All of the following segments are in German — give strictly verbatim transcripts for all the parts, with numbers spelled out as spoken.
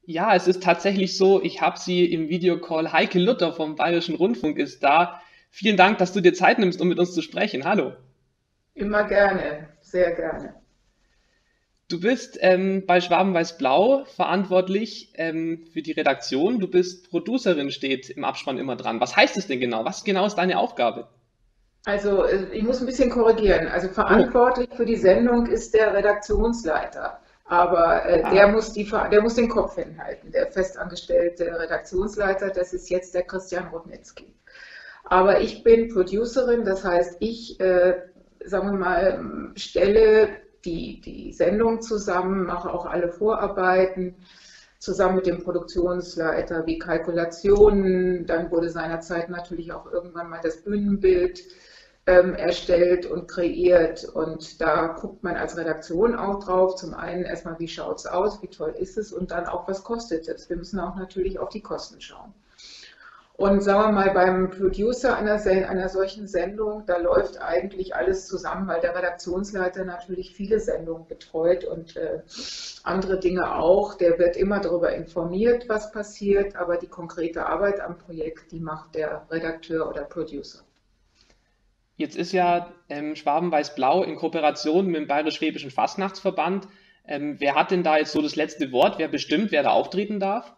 Ja, es ist tatsächlich so, ich habe Sie im Videocall. Heike Luther vom Bayerischen Rundfunk ist da. Vielen Dank, dass du dir Zeit nimmst, um mit uns zu sprechen. Hallo. Immer gerne, sehr gerne. Du bist ähm, bei Schwaben-Weiß-Blau verantwortlich ähm, für die Redaktion. Du bist Producerin, steht im Abspann immer dran. Was heißt es denn genau? Was genau ist deine Aufgabe? Also äh, ich muss ein bisschen korrigieren. Also Oh, verantwortlich für die Sendung ist der Redaktionsleiter. Aber äh, der ah, muss die, Ver- der muss den Kopf hinhalten. Der festangestellte Redaktionsleiter, das ist jetzt der Christian Rudnitzky. Aber ich bin Producerin, das heißt, ich, äh, sagen wir mal, stelle die, die Sendung zusammen, mache auch alle Vorarbeiten zusammen mit dem Produktionsleiter wie Kalkulationen. Dann wurde seinerzeit natürlich auch irgendwann mal das Bühnenbild ähm, erstellt und kreiert. Und da guckt man als Redaktion auch drauf. Zum einen erstmal, wie schaut es aus, wie toll ist es und dann auch, was kostet es. Wir müssen auch natürlich auf die Kosten schauen. Und sagen wir mal, beim Producer einer, einer solchen Sendung, da läuft eigentlich alles zusammen, weil der Redaktionsleiter natürlich viele Sendungen betreut und äh, andere Dinge auch. Der wird immer darüber informiert, was passiert, aber die konkrete Arbeit am Projekt, die macht der Redakteur oder Producer. jetzt ist ja ähm, Schwaben-Weiß-Blau in Kooperation mit dem Bayerisch-Schwäbischen Fastnachtsverband. Ähm, wer hat denn da jetzt so das letzte Wort? Wer bestimmt, wer da auftreten darf?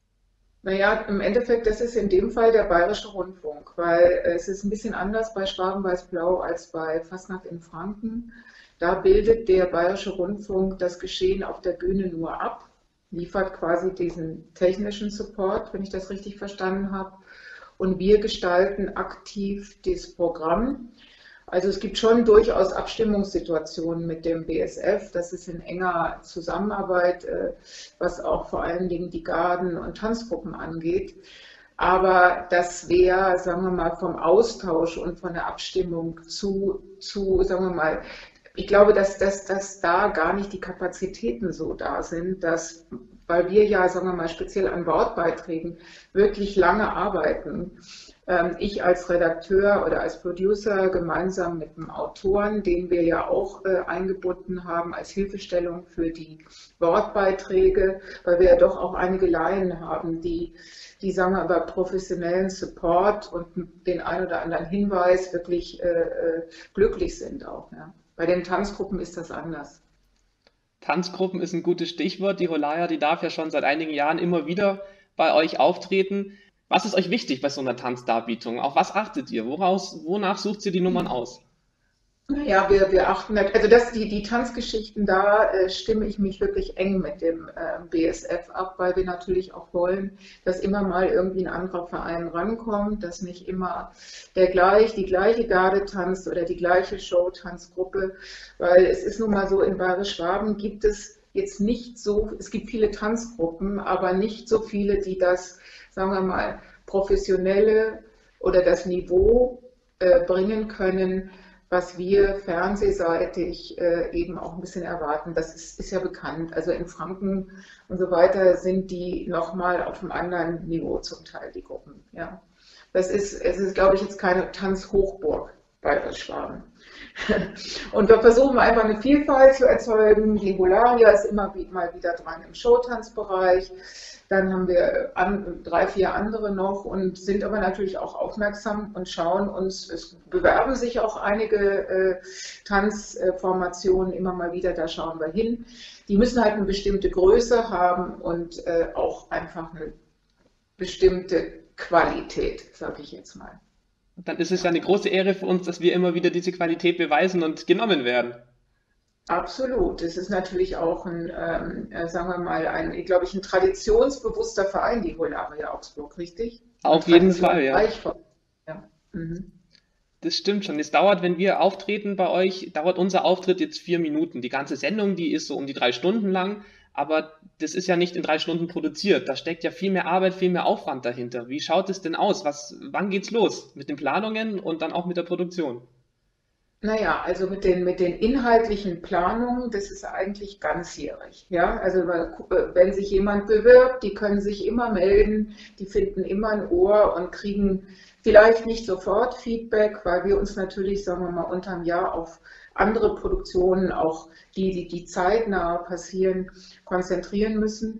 Naja, im Endeffekt, das ist in dem Fall der Bayerische Rundfunk, weil es ist ein bisschen anders bei Schwaben-Weiß-Blau als bei Fastnacht in Franken. Da bildet der Bayerische Rundfunk das Geschehen auf der Bühne nur ab, liefert quasi diesen technischen Support, wenn ich das richtig verstanden habe. Und wir gestalten aktiv das Programm. Also es gibt schon durchaus Abstimmungssituationen mit dem B S F. Das ist in enger Zusammenarbeit, äh, was auch vor allen Dingen die Garden- und Tanzgruppen angeht. Aber das wäre, sagen wir mal, vom Austausch und von der Abstimmung zu, zu sagen wir mal, ich glaube, dass, dass, dass da gar nicht die Kapazitäten so da sind, dass, weil wir ja, sagen wir mal, speziell an Wortbeiträgen wirklich lange arbeiten, ähm, ich als Redakteur oder als Producer gemeinsam mit dem Autoren, den wir ja auch äh, eingebunden haben als Hilfestellung für die Wortbeiträge, weil wir ja doch auch einige Laien haben, die, die sagen wir, über professionellen Support und den ein oder anderen Hinweis wirklich äh, äh, glücklich sind auch. Ja. Bei den Tanzgruppen ist das anders. Tanzgruppen ist ein gutes Stichwort. Die Holaya, die darf ja schon seit einigen Jahren immer wieder bei euch auftreten. Was ist euch wichtig bei so einer Tanzdarbietung? Auf was achtet ihr? Woraus, wonach sucht ihr die Nummern aus? Ja, wir, wir achten, nat- also das, die, die Tanzgeschichten, da äh, stimme ich mich wirklich eng mit dem äh, B S F ab, weil wir natürlich auch wollen, dass immer mal irgendwie ein anderer Verein rankommt, dass nicht immer der gleich, die gleiche Garde tanzt oder die gleiche Show-Tanzgruppe, weil es ist nun mal so, in Bayerisch-Schwaben gibt es jetzt nicht so, es gibt viele Tanzgruppen, aber nicht so viele, die das, sagen wir mal, professionelle oder das Niveau äh, bringen können, was wir fernsehseitig äh, eben auch ein bisschen erwarten. Das ist, ist ja bekannt. Also in Franken und so weiter sind die nochmal auf einem anderen Niveau zum Teil, die Gruppen. Ja. Das ist, es ist, glaube ich, jetzt keine Tanzhochburg bei Schwaben. Und da versuchen wir einfach eine Vielfalt zu erzeugen. Die Holaria ist immer mal wieder dran im Showtanzbereich. Dann haben wir an, drei, vier andere noch und sind aber natürlich auch aufmerksam und schauen uns, es bewerben sich auch einige äh, Tanzformationen immer mal wieder, da schauen wir hin. Die müssen halt eine bestimmte Größe haben und äh, auch einfach eine bestimmte Qualität, sage ich jetzt mal. Dann ist es ja Ja. eine große Ehre für uns, dass wir immer wieder diese Qualität beweisen und genommen werden. Absolut. Es ist natürlich auch ein, ähm, äh, sagen wir mal, ein, glaube ich, ein traditionsbewusster Verein, die Holaria Augsburg, richtig? Und Auf jeden Fall, ja. traditionsreich. Ja. Mhm. Das stimmt schon. Es dauert, wenn wir auftreten bei euch, dauert unser Auftritt jetzt vier Minuten. Die ganze Sendung, die ist so um die drei Stunden lang, aber das ist ja nicht in drei Stunden produziert. Da steckt ja viel mehr Arbeit, viel mehr Aufwand dahinter. Wie schaut es denn aus? Was, wann geht's los? Mit den Planungen und dann auch mit der Produktion? Naja, also mit den, mit den inhaltlichen Planungen, das ist eigentlich ganzjährig. Ja, also wenn sich jemand bewirbt, die können sich immer melden, die finden immer ein Ohr und kriegen vielleicht nicht sofort Feedback, weil wir uns natürlich, sagen wir mal, unterm Jahr auf andere Produktionen, auch die, die, die zeitnah passieren, konzentrieren müssen.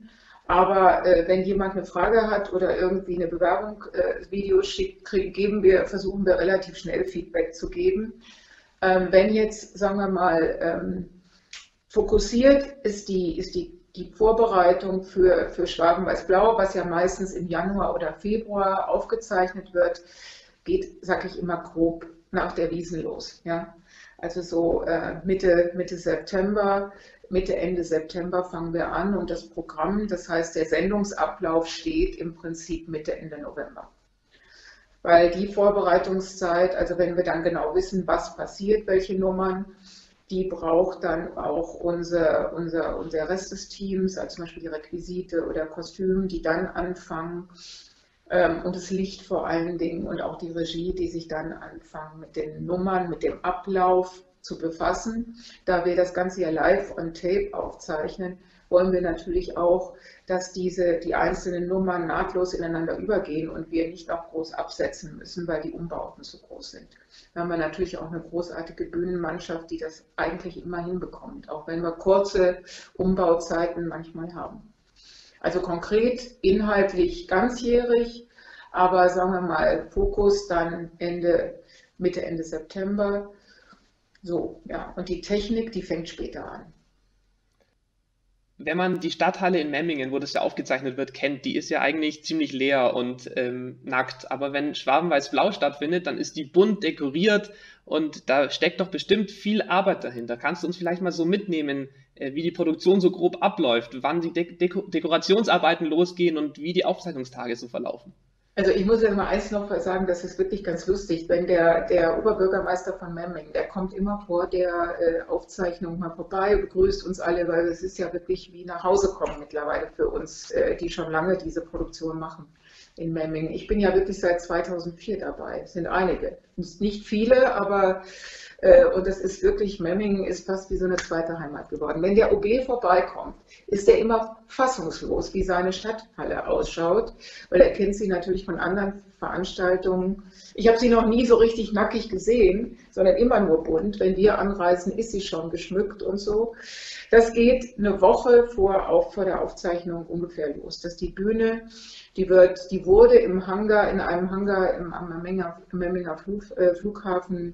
Aber äh, wenn jemand eine Frage hat oder irgendwie eine Bewerbung, äh, Video schickt, krieg, geben wir, versuchen wir relativ schnell Feedback zu geben. Ähm, wenn jetzt, sagen wir mal, ähm, fokussiert ist die, ist die, die Vorbereitung für, für Schwaben-Weiß-Blau, was ja meistens im Januar oder Februar aufgezeichnet wird, geht, sag ich immer, grob nach der Wiesn los. Ja? Also so äh, Mitte, Mitte September, Mitte, Ende September fangen wir an und das Programm, das heißt, der Sendungsablauf steht im Prinzip Mitte, Ende November. Weil die Vorbereitungszeit, also wenn wir dann genau wissen, was passiert, welche Nummern, die braucht dann auch unser, unser, unser Rest des Teams, also zum Beispiel die Requisite oder Kostüme, die dann anfangen, ähm, und das Licht vor allen Dingen und auch die Regie, die sich dann anfangen mit den Nummern, mit dem Ablauf zu befassen. Da wir das Ganze ja live on tape aufzeichnen, wollen wir natürlich auch, dass diese, die einzelnen Nummern nahtlos ineinander übergehen und wir nicht auch groß absetzen müssen, weil die Umbauten zu groß sind. Da haben wir natürlich auch eine großartige Bühnenmannschaft, die das eigentlich immer hinbekommt, auch wenn wir kurze Umbauzeiten manchmal haben. Also konkret, inhaltlich ganzjährig, aber sagen wir mal, Fokus dann Ende, Mitte, Ende September. So, ja, und die Technik, die fängt später an. Wenn man die Stadthalle in Memmingen, wo das ja aufgezeichnet wird, kennt, die ist ja eigentlich ziemlich leer und ähm, nackt. Aber wenn Schwaben-Weiß-Blau stattfindet, dann ist die bunt dekoriert und da steckt doch bestimmt viel Arbeit dahinter. Kannst du uns vielleicht mal so mitnehmen, äh, wie die Produktion so grob abläuft, wann die De Deko Dekorationsarbeiten losgehen und wie die Aufzeichnungstage so verlaufen? Also ich muss ja mal eins noch sagen, das ist wirklich ganz lustig, wenn der, der Oberbürgermeister von Memmingen, der kommt immer vor der äh, Aufzeichnung mal vorbei, begrüßt uns alle, weil es ist ja wirklich wie nach Hause kommen mittlerweile für uns, äh, die schon lange diese Produktion machen in Memmingen. Ich bin ja wirklich seit zweitausendvier dabei, es sind einige, nicht viele, aber äh, und das ist wirklich, Memmingen ist fast wie so eine zweite Heimat geworden. Wenn der O B vorbeikommt, ist er immer fassungslos, wie seine Stadthalle ausschaut, weil er kennt sie natürlich von anderen Veranstaltungen. Ich habe sie noch nie so richtig nackig gesehen, sondern immer nur bunt. Wenn wir anreisen, ist sie schon geschmückt und so. Das geht eine Woche vor, auf, vor der Aufzeichnung ungefähr los. Dass die Bühne, die wird, die wurde im Hangar, in einem Hangar im, am Memminger, Memminger Flug, äh, Flughafen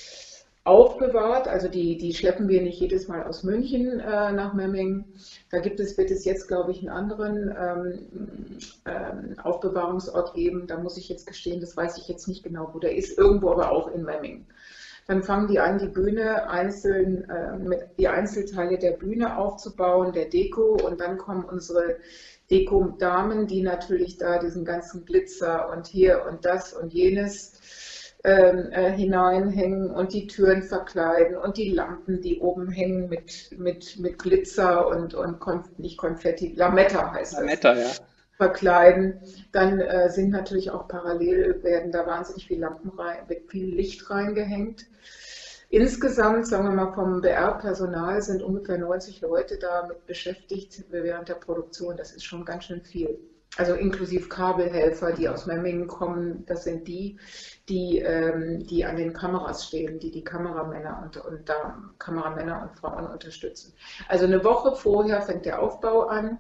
aufbewahrt, also die, die schleppen wir nicht jedes Mal aus München äh, nach Memmingen. Da gibt es, wird es jetzt, glaube ich, einen anderen ähm, ähm, Aufbewahrungsort geben. Da muss ich jetzt gestehen, das weiß ich jetzt nicht genau, wo der ist, irgendwo aber auch in Memmingen. Dann fangen die an, die Bühne einzeln, äh, mit die Einzelteile der Bühne aufzubauen, der Deko, und dann kommen unsere Deko-Damen, die natürlich da diesen ganzen Glitzer und hier und das und jenes Äh, hineinhängen und die Türen verkleiden und die Lampen, die oben hängen mit, mit, mit Glitzer und, und Konf nicht Konfetti, Lametta heißt das. Lametta, ja. Verkleiden. Dann äh, sind natürlich auch parallel, werden da wahnsinnig viel Lampen rein, wird viel Licht reingehängt. Insgesamt, sagen wir mal, vom B R-Personal sind ungefähr neunzig Leute damit beschäftigt während der Produktion. Das ist schon ganz schön viel. Also inklusive Kabelhelfer, die aus Memmingen kommen, das sind die, die, ähm, die an den Kameras stehen, die die Kameramänner und, und da Kameramänner und Frauen unterstützen. Also eine Woche vorher fängt der Aufbau an.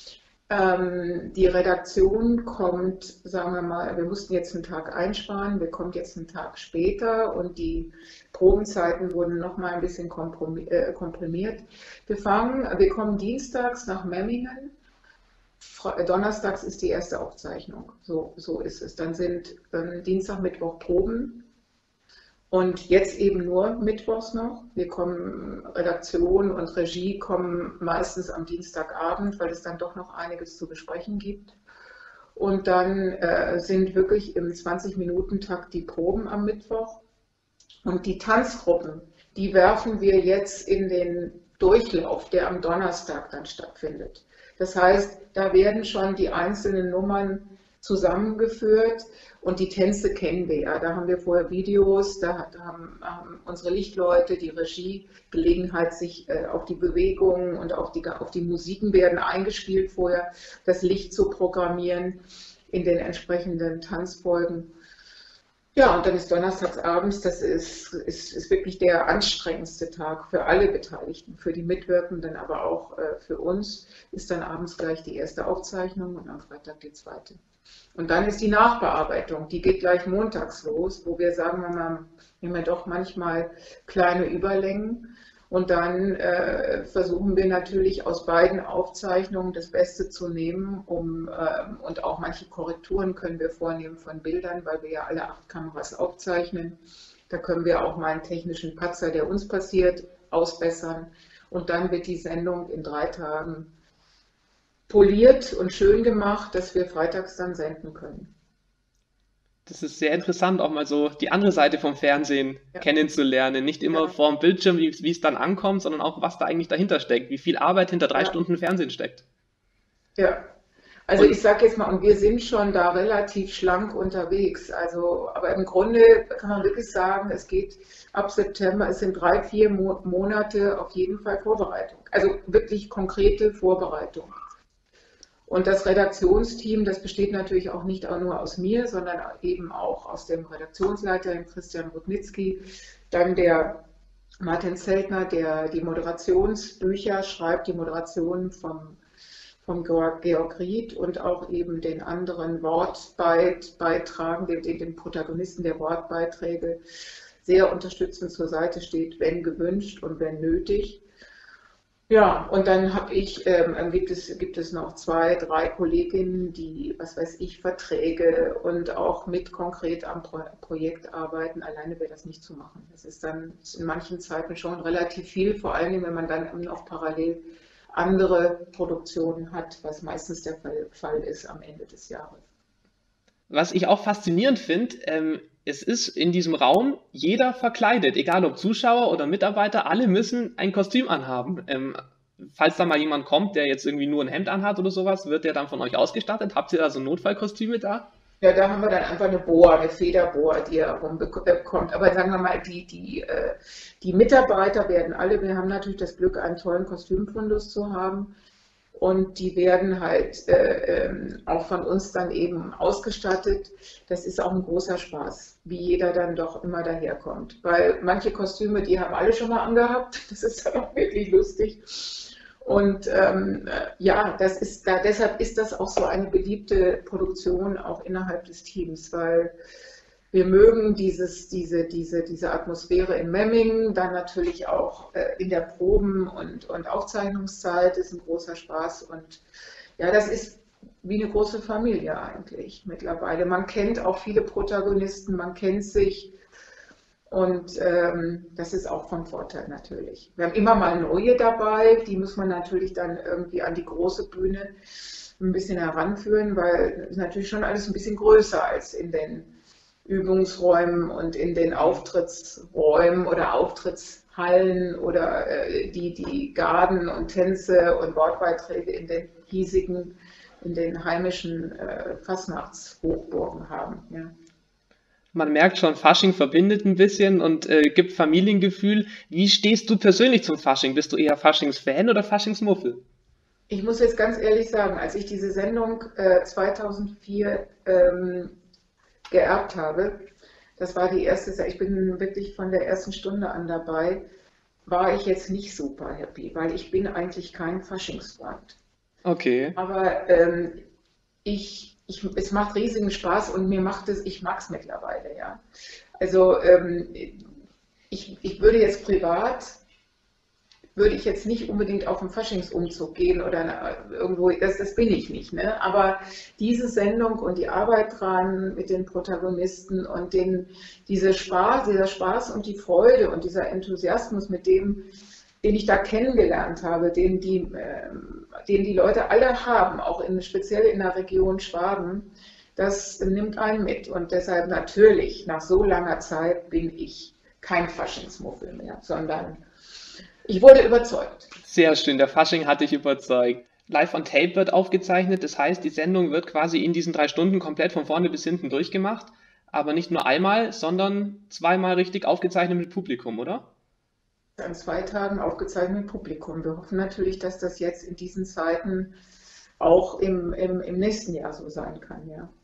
Ähm, die Redaktion kommt, sagen wir mal, wir mussten jetzt einen Tag einsparen, wir kommen jetzt einen Tag später und die Probenzeiten wurden noch mal ein bisschen komprimiert. Wir fangen, wir kommen dienstags nach Memmingen. Donnerstags ist die erste Aufzeichnung, so, so ist es. Dann sind ähm, Dienstag, Mittwoch Proben und jetzt eben nur Mittwochs noch. Wir kommen, Redaktion und Regie kommen meistens am Dienstagabend, weil es dann doch noch einiges zu besprechen gibt. Und dann äh, sind wirklich im zwanzig-Minuten-Takt die Proben am Mittwoch. Und die Tanzgruppen, die werfen wir jetzt in den Durchlauf, der am Donnerstag dann stattfindet. Das heißt, da werden schon die einzelnen Nummern zusammengeführt und die Tänze kennen wir ja. Da haben wir vorher Videos, da haben, haben unsere Lichtleute, die Regie Gelegenheit, sich äh, auf die Bewegungen und auf die, auf die Musiken werden eingespielt vorher, das Licht zu programmieren in den entsprechenden Tanzfolgen. Ja, und dann ist donnerstags abends, das ist, ist, ist wirklich der anstrengendste Tag für alle Beteiligten, für die Mitwirkenden, aber auch äh, für uns, ist dann abends gleich die erste Aufzeichnung und am Freitag die zweite. Und dann ist die Nachbearbeitung, die geht gleich montags los, wo wir sagen, wir mal, wir haben ja doch manchmal kleine Überlängen. Und dann äh, versuchen wir natürlich aus beiden Aufzeichnungen das Beste zu nehmen, um, ähm, und auch manche Korrekturen können wir vornehmen von Bildern, weil wir ja alle acht Kameras aufzeichnen. Da können wir auch mal einen technischen Patzer, der uns passiert, ausbessern. Und dann wird die Sendung in drei Tagen poliert und schön gemacht, dass wir freitags dann senden können. Das ist sehr interessant, auch mal so die andere Seite vom Fernsehen Ja, kennenzulernen. Nicht immer ja, vor dem Bildschirm, wie, wie es dann ankommt, sondern auch, was da eigentlich dahinter steckt, wie viel Arbeit hinter drei ja, Stunden Fernsehen steckt. ja. Also Und ich sage jetzt mal, und wir sind schon da relativ schlank unterwegs. Also, aber im Grunde kann man wirklich sagen, es geht ab September, es sind drei, vier Mo Monate auf jeden Fall Vorbereitung. Also wirklich konkrete Vorbereitung. Und das Redaktionsteam, das besteht natürlich auch nicht auch nur aus mir, sondern eben auch aus dem Redaktionsleiter, dem Christian Rudnitzky, dann der Martin Zeltner, der die Moderationsbücher schreibt, die Moderationen vom vom Georg Ried und auch eben den anderen Wortbeitragen, den, den Protagonisten der Wortbeiträge sehr unterstützend zur Seite steht, wenn gewünscht und wenn nötig. Ja, und dann habe ich, ähm, gibt es, gibt es noch zwei, drei Kolleginnen, die, was weiß ich, Verträge und auch mit konkret am Pro Projekt arbeiten. Alleine wäre das nicht zu machen. Das ist dann in manchen Zeiten schon relativ viel, vor allen Dingen, wenn man dann noch parallel andere Produktionen hat, was meistens der Fall, Fall ist am Ende des Jahres. was ich auch faszinierend finde, ähm, es ist in diesem Raum jeder verkleidet, egal ob Zuschauer oder Mitarbeiter, alle müssen ein Kostüm anhaben. Ähm, falls da mal jemand kommt, der jetzt irgendwie nur ein Hemd anhat oder sowas, wird der dann von euch ausgestattet? Habt ihr da so Notfallkostüme da? Ja, da haben wir dann einfach eine Boa, eine Federboa, die er rumbekommt. Aber sagen wir mal, die, die, äh, die Mitarbeiter werden alle, wir haben natürlich das Glück, einen tollen Kostümfundus zu haben. Und die werden halt äh, ähm, auch von uns dann eben ausgestattet. Das ist auch ein großer Spaß, wie jeder dann doch immer daherkommt. Weil manche Kostüme, die haben alle schon mal angehabt. Das ist dann auch wirklich lustig. Und ähm, ja, das ist da, deshalb ist das auch so eine beliebte Produktion auch innerhalb des Teams, weil wir mögen dieses, diese, diese, diese Atmosphäre in Memmingen, dann natürlich auch äh, in der Proben- und, und Aufzeichnungszeit ist ein großer Spaß. Und ja, das ist wie eine große Familie eigentlich mittlerweile. Man kennt auch viele Protagonisten, man kennt sich. Und ähm, das ist auch von Vorteil natürlich. Wir haben immer mal neue dabei, die muss man natürlich dann irgendwie an die große Bühne ein bisschen heranführen, weil es natürlich schon alles ein bisschen größer als in den Übungsräumen und in den Auftrittsräumen oder Auftrittshallen oder äh, die, die Garden und Tänze und Wortbeiträge in den hiesigen, in den heimischen äh, Fastnachtshochburgen haben. Ja. Man merkt schon, Fasching verbindet ein bisschen und äh, gibt Familiengefühl. Wie stehst du persönlich zum Fasching? Bist du eher Faschingsfan oder Faschingsmuffel? Ich muss jetzt ganz ehrlich sagen, als ich diese Sendung äh, zweitausendvier ähm, geerbt habe, das war die erste, ich bin wirklich von der ersten Stunde an dabei, war ich jetzt nicht super happy, weil ich bin eigentlich kein Faschingsfreund. Okay. Aber ähm, ich, ich, es macht riesigen Spaß und mir macht es, ich mag es mittlerweile, ja. Also ähm, ich, ich würde jetzt privat, würde ich jetzt nicht unbedingt auf einen Faschingsumzug gehen oder irgendwo, das, das bin ich nicht, ne? Aber diese Sendung und die Arbeit dran mit den Protagonisten und den, diese Spaß, dieser Spaß und die Freude und dieser Enthusiasmus, mit dem, den ich da kennengelernt habe, den die, äh, den die Leute alle haben, auch in, speziell in der Region Schwaben, das nimmt einen mit. Und deshalb natürlich, nach so langer Zeit bin ich kein Faschingsmuffel mehr, sondern ich wurde überzeugt. Sehr schön, der Fasching hat dich überzeugt. Live on Tape wird aufgezeichnet, das heißt, die Sendung wird quasi in diesen drei Stunden komplett von vorne bis hinten durchgemacht, aber nicht nur einmal, sondern zweimal richtig aufgezeichnet mit Publikum, oder? An zwei Tagen aufgezeichnet mit Publikum. Wir hoffen natürlich, dass das jetzt in diesen Zeiten auch im, im, im nächsten Jahr so sein kann, ja.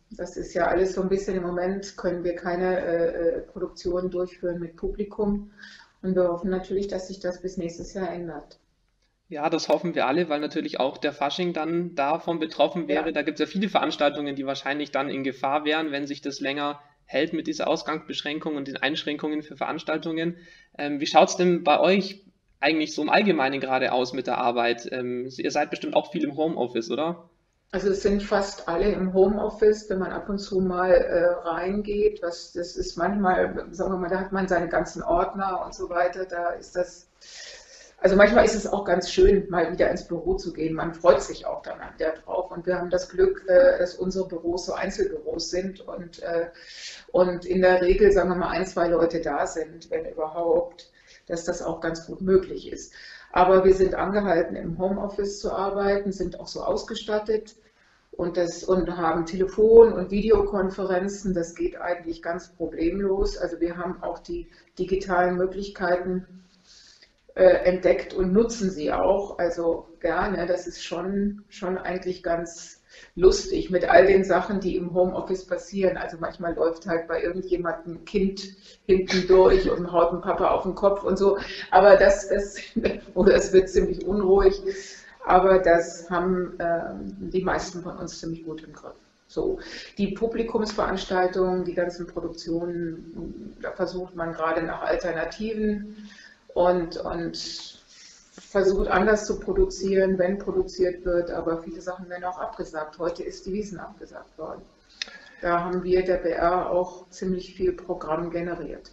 Das ist ja alles so ein bisschen im Moment, können wir keine äh, Produktion durchführen mit Publikum. Und wir hoffen natürlich, dass sich das bis nächstes Jahr ändert. Ja, das hoffen wir alle, weil natürlich auch der Fasching dann davon betroffen wäre. Ja. Da gibt es ja viele Veranstaltungen, die wahrscheinlich dann in Gefahr wären, wenn sich das länger hält mit dieser Ausgangsbeschränkung und den Einschränkungen für Veranstaltungen. Ähm, wie schaut es denn bei euch eigentlich so im Allgemeinen gerade aus mit der Arbeit? Ähm, ihr seid bestimmt auch viel im Homeoffice, oder? Also es sind fast alle im Homeoffice, wenn man ab und zu mal äh, reingeht. Was, das ist manchmal, sagen wir mal, da hat man seine ganzen Ordner und so weiter. Da ist das, also manchmal ist es auch ganz schön, mal wieder ins Büro zu gehen. Man freut sich auch dann der drauf. Und wir haben das Glück, äh, dass unsere Büros so Einzelbüros sind und, äh, und in der Regel, sagen wir mal, ein, zwei Leute da sind, wenn überhaupt, dass das auch ganz gut möglich ist. Aber wir sind angehalten, im Homeoffice zu arbeiten, sind auch so ausgestattet und, das, und haben Telefon- und Videokonferenzen. Das geht eigentlich ganz problemlos. Also wir haben auch die digitalen Möglichkeiten äh, entdeckt und nutzen sie auch. Also gerne, das ist schon, schon eigentlich ganz lustig mit all den Sachen, die im Homeoffice passieren. Also manchmal läuft halt bei irgendjemandem ein Kind hinten durch und haut dem Papa auf den Kopf und so. Aber das, das oder es wird ziemlich unruhig. Aber das haben äh, die meisten von uns ziemlich gut im Griff. So, die Publikumsveranstaltungen, die ganzen Produktionen, da versucht man gerade nach Alternativen und, und versucht anders zu produzieren, wenn produziert wird, aber viele Sachen werden auch abgesagt. Heute ist die Wiesn abgesagt worden. Da haben wir, der B R, auch ziemlich viel Programm generiert.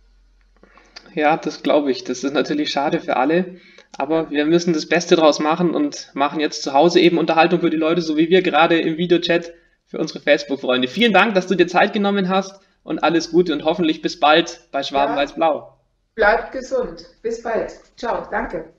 Ja, das glaube ich. Das ist natürlich schade für alle, aber Ja, wir müssen das Beste draus machen und machen jetzt zu Hause eben Unterhaltung für die Leute, so wie wir gerade im Videochat für unsere Facebook-Freunde. Vielen Dank, dass du dir Zeit genommen hast und alles Gute und hoffentlich bis bald bei ja, Schwaben-Weiß-Blau. bleibt gesund. Bis bald. Ciao, danke.